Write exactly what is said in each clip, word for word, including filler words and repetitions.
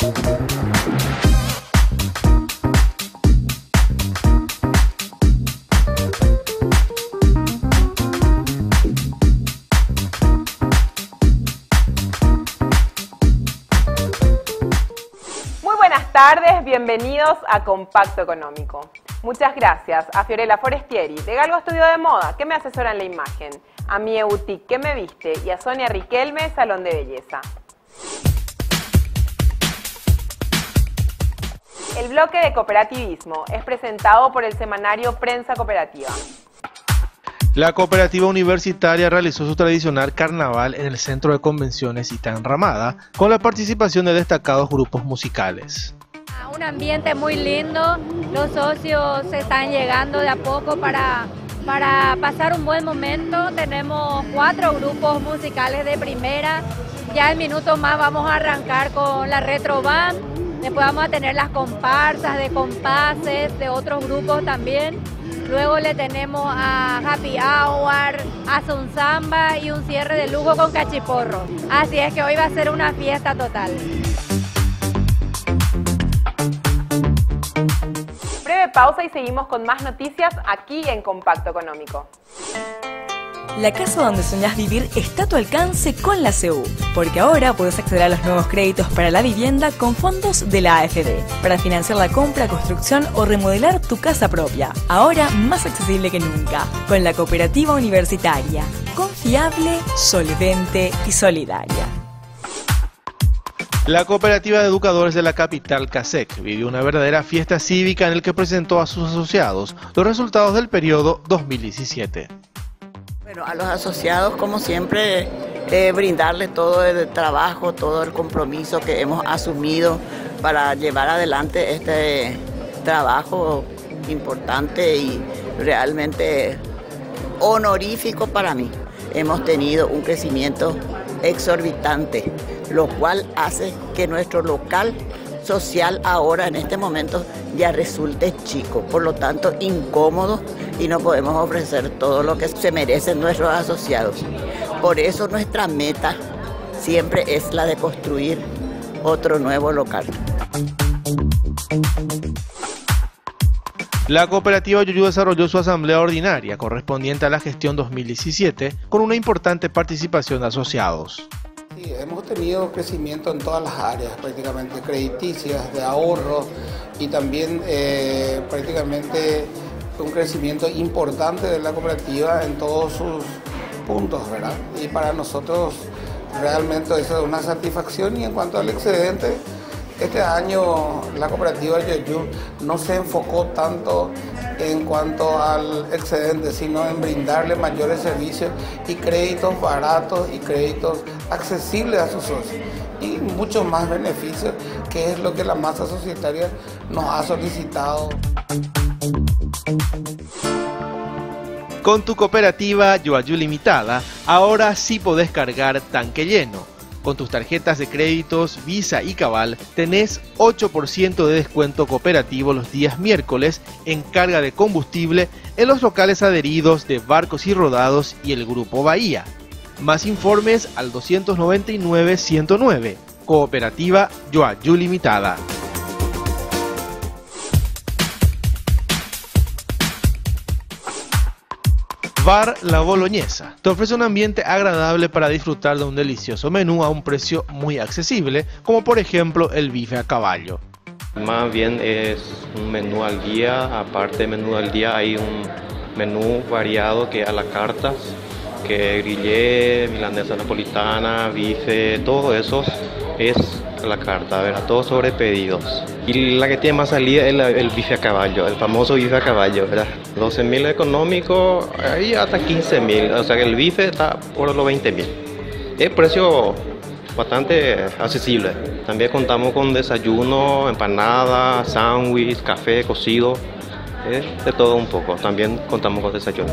Buenas tardes, bienvenidos a Compacto Económico. Muchas gracias a Fiorella Forestieri, de Galgo Estudio de Moda, que me asesora en la imagen, a Mie Boutique, que me viste, y a Sonia Riquelme, Salón de Belleza. El bloque de cooperativismo es presentado por el semanario Prensa Cooperativa. La cooperativa universitaria realizó su tradicional carnaval en el Centro de Convenciones Ita Enramada, con la participación de destacados grupos musicales. Un ambiente muy lindo, los socios están llegando de a poco para, para pasar un buen momento. Tenemos cuatro grupos musicales de primera, ya en minutos más vamos a arrancar con la retro band, después vamos a tener las comparsas de compases de otros grupos también. Luego le tenemos a Happy Hour, a Zunzamba y un cierre de lujo con cachiporro. Así es que hoy va a ser una fiesta total. Breve pausa y seguimos con más noticias aquí en Compacto Económico. La casa donde soñás vivir está a tu alcance con la C U, porque ahora puedes acceder a los nuevos créditos para la vivienda con fondos de la A F D, para financiar la compra, construcción o remodelar tu casa propia. Ahora más accesible que nunca, con la cooperativa universitaria, confiable, solvente y solidaria. La cooperativa de educadores de la capital, CASEC, vivió una verdadera fiesta cívica en el que presentó a sus asociados los resultados del periodo dos mil diecisiete. Bueno, a los asociados, como siempre, eh, brindarles todo el trabajo, todo el compromiso que hemos asumido para llevar adelante este trabajo importante y realmente honorífico para mí. Hemos tenido un crecimiento exorbitante, lo cual hace que nuestro local social ahora en este momento ya resulte chico, por lo tanto incómodo, y no podemos ofrecer todo lo que se merecen nuestros asociados. Por eso nuestra meta siempre es la de construir otro nuevo local. La cooperativa Yoyu desarrolló su asamblea ordinaria correspondiente a la gestión dos mil diecisiete con una importante participación de asociados. Sí, hemos tenido crecimiento en todas las áreas, prácticamente crediticias, de ahorro y también eh, prácticamente un crecimiento importante de la cooperativa en todos sus puntos, ¿verdad? Y para nosotros realmente eso es una satisfacción. Y en cuanto al excedente, este año la cooperativa Yoyu no se enfocó tanto en cuanto al excedente, sino en brindarle mayores servicios y créditos baratos y créditos accesibles a sus socios y muchos más beneficios, que es lo que la masa societaria nos ha solicitado. Con tu cooperativa Yoyu Limitada, ahora sí podés cargar tanque lleno. Con tus tarjetas de créditos Visa y Cabal tenés ocho por ciento de descuento cooperativo los días miércoles en carga de combustible en los locales adheridos de Barcos y Rodados y el Grupo Bahía. Más informes al doscientos noventa y nueve ciento nueve. Cooperativa Yoyu Limitada. Bar La Boloñesa te ofrece un ambiente agradable para disfrutar de un delicioso menú a un precio muy accesible, como por ejemplo el bife a caballo. Más bien es un menú al día, aparte del menú al día hay un menú variado que a la carta, que grillé, milanesa napolitana, bife, todo eso es a la carta, ¿verdad? Todo sobre pedidos. Y la que tiene más salida es la, el bife a caballo, el famoso bife a caballo, ¿verdad? doce mil económico, ahí hasta quince mil, o sea que el bife está por los veinte mil. Es precio bastante accesible. También contamos con desayuno, empanada, sándwich, café, cocido, ¿eh? De todo un poco. También contamos con desayunos.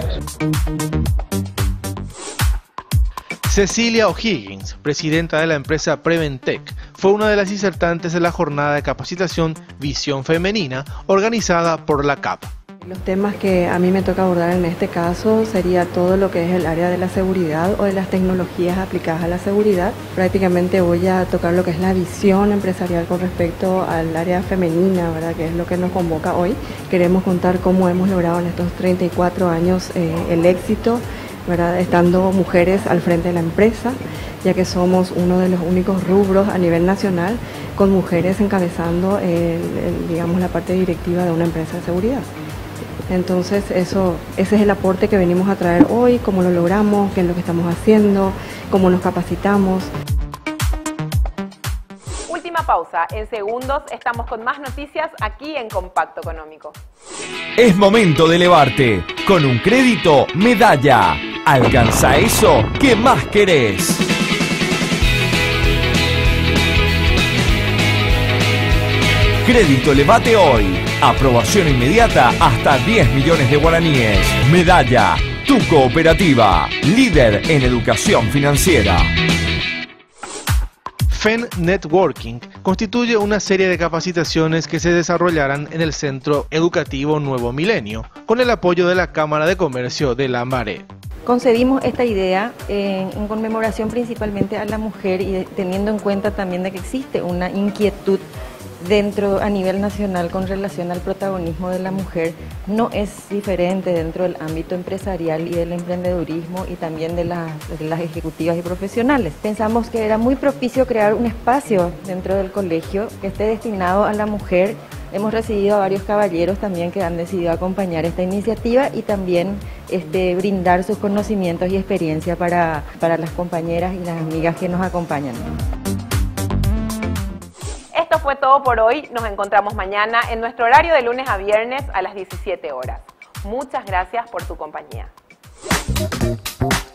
Cecilia O'Higgins, presidenta de la empresa Preventec, fue una de las disertantes de la jornada de capacitación Visión Femenina organizada por la C A P. Los temas que a mí me toca abordar en este caso sería todo lo que es el área de la seguridad o de las tecnologías aplicadas a la seguridad. Prácticamente voy a tocar lo que es la visión empresarial con respecto al área femenina, ¿verdad? Que es lo que nos convoca hoy. Queremos contar cómo hemos logrado en estos treinta y cuatro años eh, el éxito, ¿verdad? Estando mujeres al frente de la empresa, ya que somos uno de los únicos rubros a nivel nacional con mujeres encabezando el, el, digamos, la parte directiva de una empresa de seguridad. Entonces eso, ese es el aporte que venimos a traer hoy, cómo lo logramos, qué es lo que estamos haciendo, cómo nos capacitamos. Última pausa, en segundos estamos con más noticias aquí en Compacto Económico. Es momento de elevarte. Con un crédito Medalla. Alcanza eso que más querés. Crédito Elevate hoy. Aprobación inmediata hasta diez millones de guaraníes. Medalla, tu cooperativa, líder en educación financiera. F E N Networking constituye una serie de capacitaciones que se desarrollarán en el Centro Educativo Nuevo Milenio, con el apoyo de la Cámara de Comercio de Lambaré. Concebimos esta idea en, en conmemoración principalmente a la mujer y de, teniendo en cuenta también de que existe una inquietud dentro a nivel nacional con relación al protagonismo de la mujer. No es diferente dentro del ámbito empresarial y del emprendedurismo y también de las, de las ejecutivas y profesionales. Pensamos que era muy propicio crear un espacio dentro del colegio que esté destinado a la mujer. Hemos recibido a varios caballeros también que han decidido acompañar esta iniciativa y también este, brindar sus conocimientos y experiencia para, para las compañeras y las amigas que nos acompañan. Esto fue todo por hoy. Nos encontramos mañana en nuestro horario de lunes a viernes a las diecisiete horas. Muchas gracias por tu compañía.